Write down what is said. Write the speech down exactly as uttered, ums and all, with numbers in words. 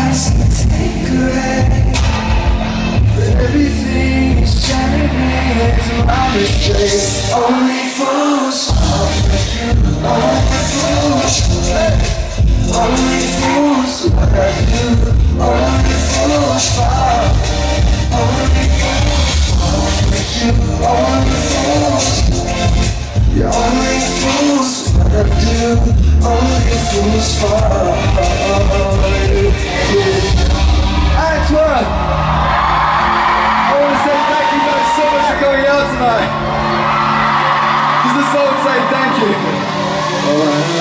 Only fools fall for you. Only fools. Only fools what I do. Only fools fall. Only fools fall for you. Only fools. Yeah, only fools what I do. Only fools fall. Antwerp, I want to say thank you guys so much for coming out tonight. Does the song say thank you? All right.